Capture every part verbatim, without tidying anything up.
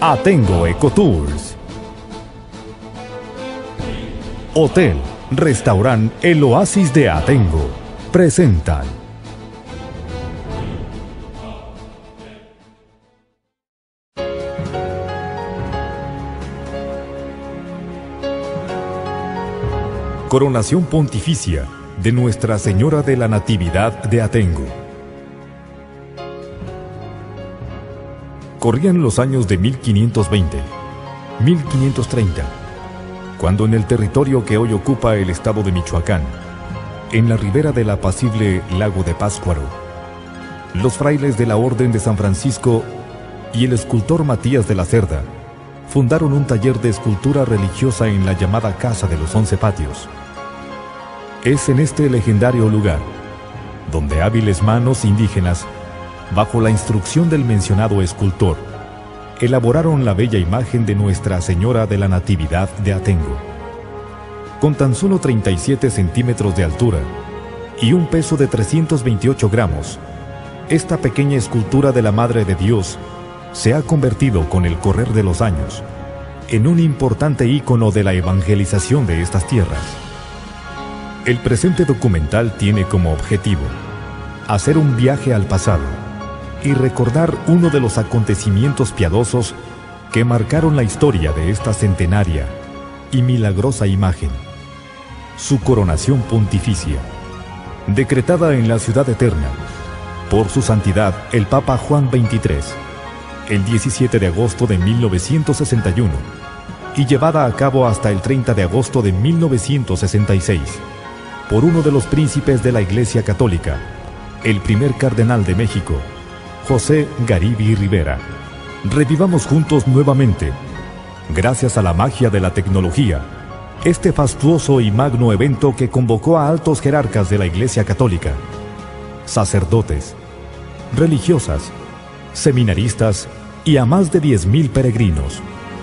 Atengo Ecotours. Hotel, Restaurante El Oasis de Atengo presentan Coronación Pontificia de Nuestra Señora de la Natividad de Atengo. Corrían los años de mil quinientos veinte, mil quinientos treinta, cuando en el territorio que hoy ocupa el estado de Michoacán, en la ribera del apacible lago de Pátzcuaro, los frailes de la Orden de San Francisco y el escultor Matías de la Cerda fundaron un taller de escultura religiosa en la llamada Casa de los Once Patios. Es en este legendario lugar donde hábiles manos indígenas, bajo la instrucción del mencionado escultor, elaboraron la bella imagen de Nuestra Señora de la Natividad de Atengo. Con tan solo treinta y siete centímetros de altura y un peso de trescientos veintiocho gramos, esta pequeña escultura de la Madre de Dios se ha convertido con el correr de los años en un importante ícono de la evangelización de estas tierras. El presente documental tiene como objetivo hacer un viaje al pasado y recordar uno de los acontecimientos piadosos que marcaron la historia de esta centenaria y milagrosa imagen: su coronación pontificia, decretada en la Ciudad Eterna por su santidad el Papa Juan veintitrés, el diecisiete de agosto de mil novecientos sesenta y uno, y llevada a cabo hasta el treinta de agosto de mil novecientos sesenta y seis, por uno de los príncipes de la Iglesia Católica, el primer cardenal de México, José Garibi Rivera. Revivamos juntos nuevamente, gracias a la magia de la tecnología, este fastuoso y magno evento que convocó a altos jerarcas de la Iglesia Católica, sacerdotes, religiosas, seminaristas y a más de diez mil peregrinos.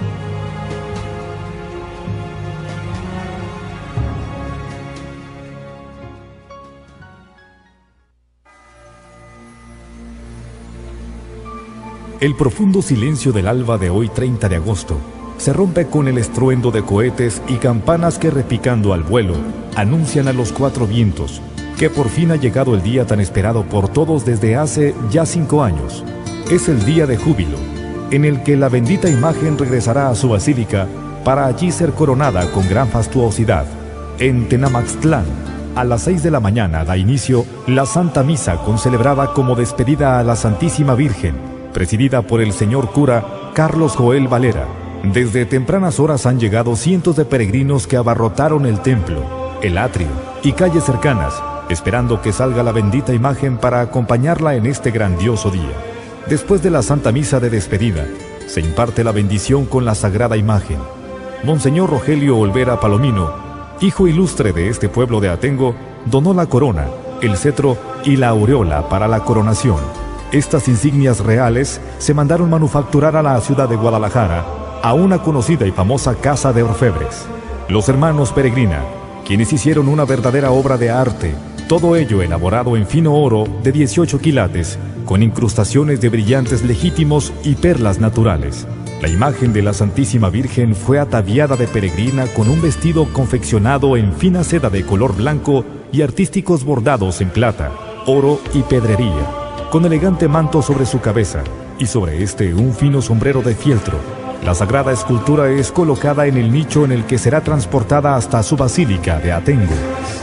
El profundo silencio del alba de hoy treinta de agosto se rompe con el estruendo de cohetes y campanas que, repicando al vuelo, anuncian a los cuatro vientos que por fin ha llegado el día tan esperado por todos desde hace ya cinco años. Es el día de júbilo, en el que la bendita imagen regresará a su basílica para allí ser coronada con gran fastuosidad. En Tenamaxtlán, a las seis de la mañana da inicio la Santa Misa concelebrada como despedida a la Santísima Virgen, presidida por el señor cura Carlos Joel Valera. Desde tempranas horas han llegado cientos de peregrinos que abarrotaron el templo, el atrio y calles cercanas, esperando que salga la bendita imagen para acompañarla en este grandioso día. Después de la Santa Misa de despedida, se imparte la bendición con la sagrada imagen. Monseñor Rogelio Olvera Palomino, hijo ilustre de este pueblo de Atengo, donó la corona, el cetro y la aureola para la coronación. Estas insignias reales se mandaron manufacturar a la ciudad de Guadalajara, a una conocida y famosa casa de orfebres, los hermanos Peregrina, quienes hicieron una verdadera obra de arte, todo ello elaborado en fino oro de dieciocho quilates, con incrustaciones de brillantes legítimos y perlas naturales. La imagen de la Santísima Virgen fue ataviada de peregrina con un vestido confeccionado en fina seda de color blanco y artísticos bordados en plata, oro y pedrería, con elegante manto sobre su cabeza, y sobre este un fino sombrero de fieltro. La sagrada escultura es colocada en el nicho en el que será transportada hasta su basílica de Atengo.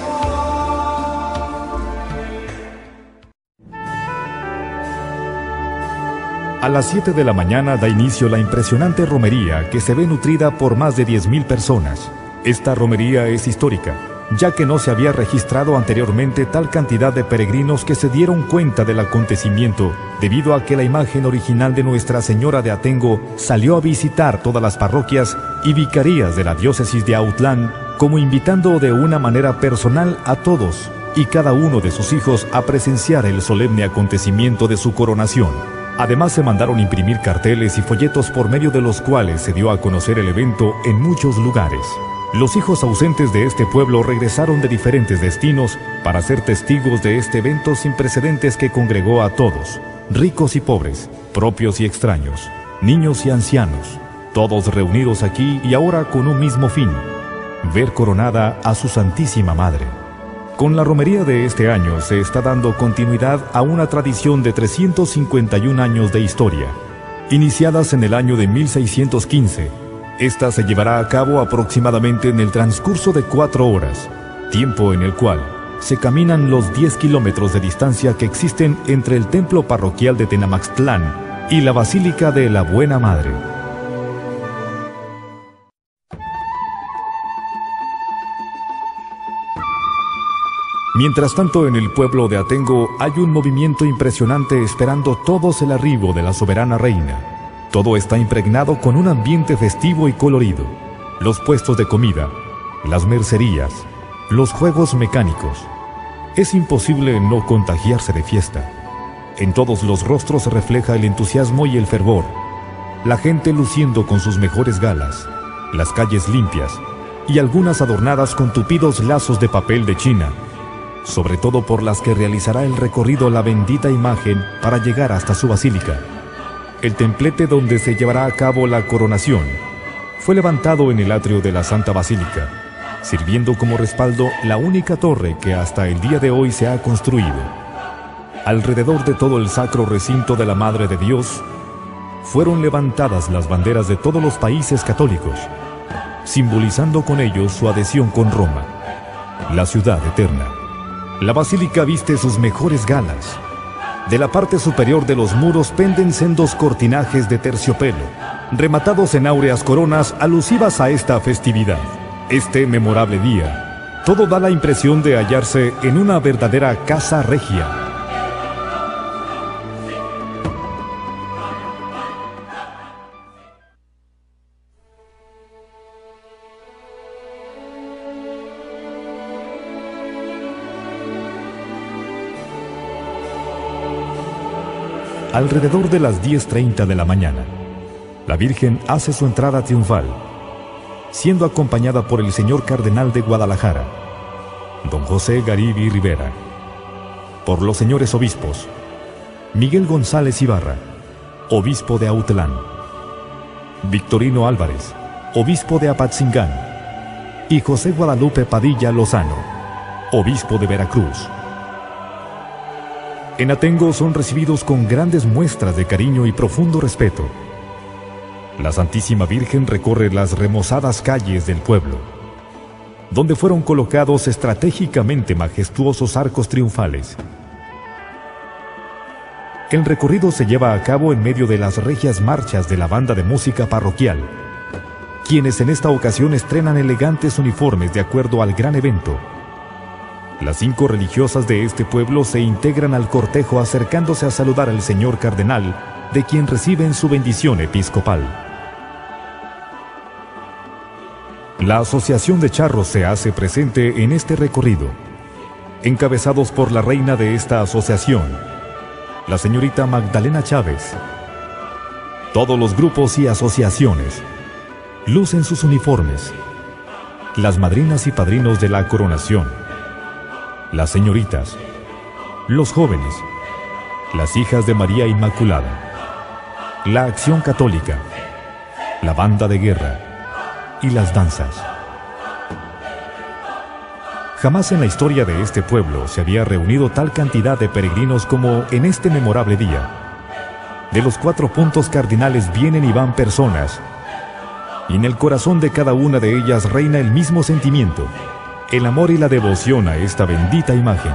A las siete de la mañana da inicio la impresionante romería que se ve nutrida por más de diez mil personas. Esta romería es histórica, ya que no se había registrado anteriormente tal cantidad de peregrinos que se dieron cuenta del acontecimiento, debido a que la imagen original de Nuestra Señora de Atengo salió a visitar todas las parroquias y vicarías de la diócesis de Autlán, como invitando de una manera personal a todos y cada uno de sus hijos a presenciar el solemne acontecimiento de su coronación. Además, se mandaron imprimir carteles y folletos por medio de los cuales se dio a conocer el evento en muchos lugares. Los hijos ausentes de este pueblo regresaron de diferentes destinos para ser testigos de este evento sin precedentes que congregó a todos, ricos y pobres, propios y extraños. niños y ancianos, todos reunidos aquí y ahora con un mismo fin: ver coronada a su Santísima Madre. Con la romería de este año se está dando continuidad a una tradición de trescientos cincuenta y un años de historia. Iniciadas en el año de mil seiscientos quince, esta se llevará a cabo aproximadamente en el transcurso de cuatro horas, tiempo en el cual se caminan los diez kilómetros de distancia que existen entre el templo parroquial de Tenamaxtlán y la Basílica de la Buena Madre. Mientras tanto, en el pueblo de Atengo hay un movimiento impresionante esperando todos el arribo de la soberana reina. Todo está impregnado con un ambiente festivo y colorido. Los puestos de comida, las mercerías, los juegos mecánicos. Es imposible no contagiarse de fiesta. En todos los rostros se refleja el entusiasmo y el fervor. La gente luciendo con sus mejores galas, las calles limpias y algunas adornadas con tupidos lazos de papel de China, sobre todo por las que realizará el recorrido la bendita imagen para llegar hasta su basílica. El templete donde se llevará a cabo la coronación fue levantado en el atrio de la Santa Basílica, sirviendo como respaldo la única torre que hasta el día de hoy se ha construido. Alrededor de todo el sacro recinto de la Madre de Dios fueron levantadas las banderas de todos los países católicos, simbolizando con ello su adhesión con Roma, la ciudad eterna. La basílica viste sus mejores galas. De la parte superior de los muros penden sendos cortinajes de terciopelo, rematados en áureas coronas alusivas a esta festividad. Este memorable día, todo da la impresión de hallarse en una verdadera casa regia. Alrededor de las diez treinta de la mañana, la Virgen hace su entrada triunfal, siendo acompañada por el señor Cardenal de Guadalajara, don José Garibi Rivera, por los señores obispos, Miguel González Ibarra, obispo de Autlán, Victorino Álvarez, obispo de Apatzingán, y José Guadalupe Padilla Lozano, obispo de Veracruz. En Atengo son recibidos con grandes muestras de cariño y profundo respeto. La Santísima Virgen recorre las remozadas calles del pueblo, donde fueron colocados estratégicamente majestuosos arcos triunfales. El recorrido se lleva a cabo en medio de las regias marchas de la banda de música parroquial, quienes en esta ocasión estrenan elegantes uniformes de acuerdo al gran evento. Las cinco religiosas de este pueblo se integran al cortejo acercándose a saludar al señor cardenal, de quien reciben su bendición episcopal. La Asociación de Charros se hace presente en este recorrido, encabezados por la reina de esta asociación, la señorita Magdalena Chávez. Todos los grupos y asociaciones lucen sus uniformes, las madrinas y padrinos de la coronación, las señoritas, los jóvenes, las hijas de María Inmaculada, la Acción Católica, la banda de guerra y las danzas. Jamás en la historia de este pueblo se había reunido tal cantidad de peregrinos como en este memorable día. De los cuatro puntos cardinales vienen y van personas, y en el corazón de cada una de ellas reina el mismo sentimiento: el amor y la devoción a esta bendita imagen.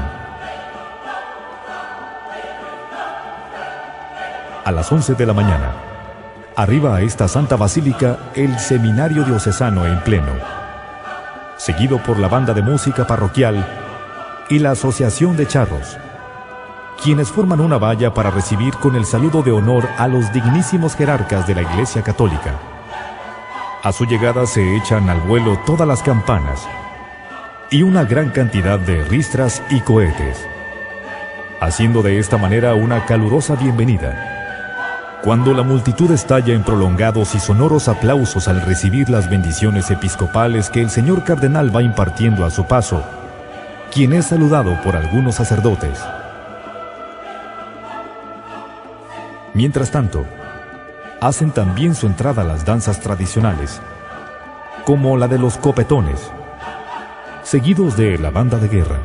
A las once de la mañana, arriba a esta santa basílica el seminario diocesano en pleno, seguido por la banda de música parroquial y la asociación de charros, quienes forman una valla para recibir con el saludo de honor a los dignísimos jerarcas de la Iglesia Católica. A su llegada se echan al vuelo todas las campanas y una gran cantidad de ristras y cohetes, haciendo de esta manera una calurosa bienvenida. Cuando la multitud estalla en prolongados y sonoros aplausos al recibir las bendiciones episcopales que el señor cardenal va impartiendo a su paso, quien es saludado por algunos sacerdotes. Mientras tanto, hacen también su entrada las danzas tradicionales, como la de los copetones, seguidos de la banda de guerra.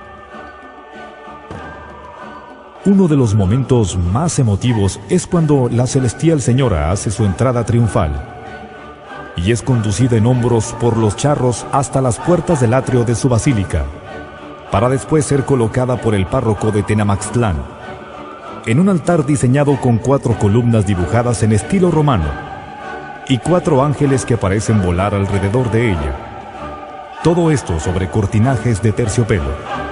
Uno de los momentos más emotivos es cuando la celestial señora hace su entrada triunfal y es conducida en hombros por los charros hasta las puertas del atrio de su basílica, para después ser colocada por el párroco de Tenamaxtlán en un altar diseñado con cuatro columnas dibujadas en estilo romano y cuatro ángeles que parecen volar alrededor de ella. Todo esto sobre cortinajes de terciopelo.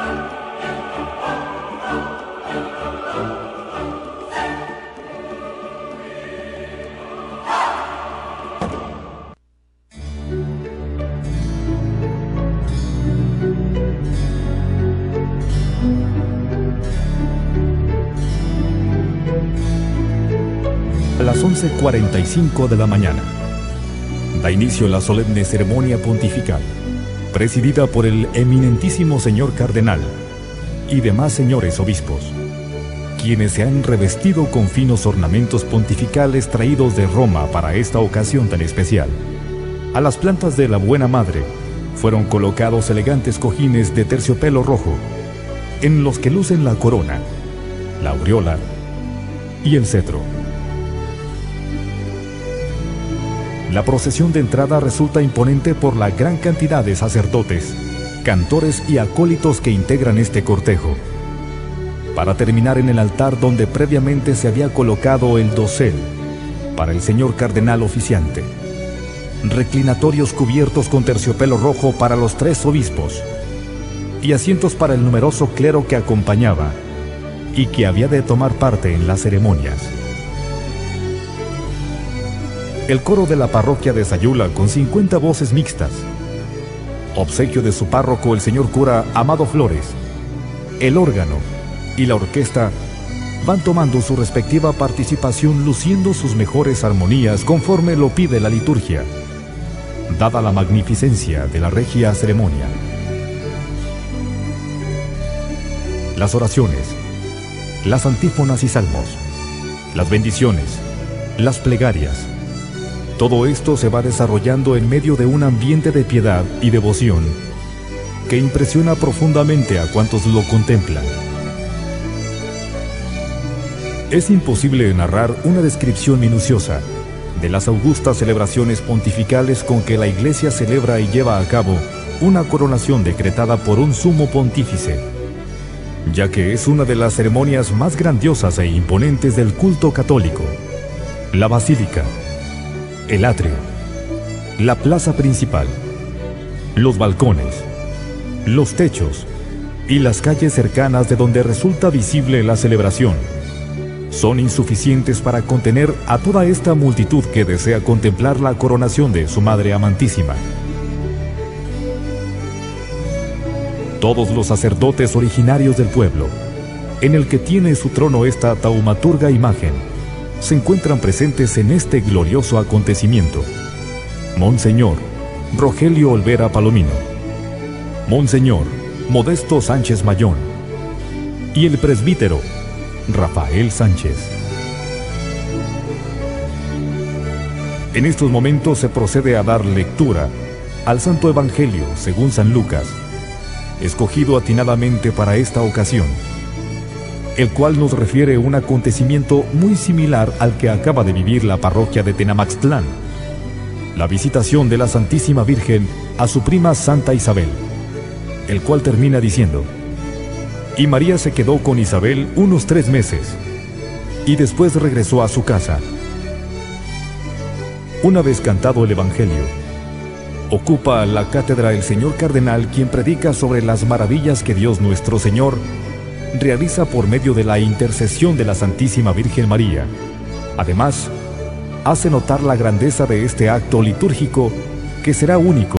A las once cuarenta y cinco de la mañana, da inicio la solemne ceremonia pontifical, presidida por el eminentísimo señor cardenal y demás señores obispos, quienes se han revestido con finos ornamentos pontificales traídos de Roma para esta ocasión tan especial. A las plantas de la Buena Madre fueron colocados elegantes cojines de terciopelo rojo, en los que lucen la corona, la aureola y el cetro. La procesión de entrada resulta imponente por la gran cantidad de sacerdotes, cantores y acólitos que integran este cortejo, para terminar en el altar donde previamente se había colocado el dosel para el señor cardenal oficiante, reclinatorios cubiertos con terciopelo rojo para los tres obispos y asientos para el numeroso clero que acompañaba y que había de tomar parte en las ceremonias. El coro de la parroquia de Sayula con cincuenta voces mixtas, obsequio de su párroco el señor cura Amado Flores, el órgano y la orquesta van tomando su respectiva participación luciendo sus mejores armonías conforme lo pide la liturgia, dada la magnificencia de la regia ceremonia. Las oraciones, las antífonas y salmos, las bendiciones, las plegarias, todo esto se va desarrollando en medio de un ambiente de piedad y devoción que impresiona profundamente a cuantos lo contemplan. Es imposible narrar una descripción minuciosa de las augustas celebraciones pontificales con que la Iglesia celebra y lleva a cabo una coronación decretada por un sumo pontífice, ya que es una de las ceremonias más grandiosas e imponentes del culto católico. La basílica, el atrio, la plaza principal, los balcones, los techos y las calles cercanas de donde resulta visible la celebración son insuficientes para contener a toda esta multitud que desea contemplar la coronación de su Madre Amantísima. Todos los sacerdotes originarios del pueblo, en el que tiene su trono esta taumaturga imagen, se encuentran presentes en este glorioso acontecimiento. Monseñor Rogelio Olvera Palomino, Monseñor Modesto Sánchez Mayón y el presbítero Rafael Sánchez. En estos momentos se procede a dar lectura al Santo Evangelio según San Lucas, escogido atinadamente para esta ocasión, el cual nos refiere un acontecimiento muy similar al que acaba de vivir la parroquia de Tenamaxtlán, la visitación de la Santísima Virgen a su prima Santa Isabel, el cual termina diciendo: y María se quedó con Isabel unos tres meses, y después regresó a su casa. Una vez cantado el Evangelio, ocupa la cátedra el señor cardenal, quien predica sobre las maravillas que Dios nuestro Señor realiza por medio de la intercesión de la Santísima Virgen María. Además, hace notar la grandeza de este acto litúrgico que será único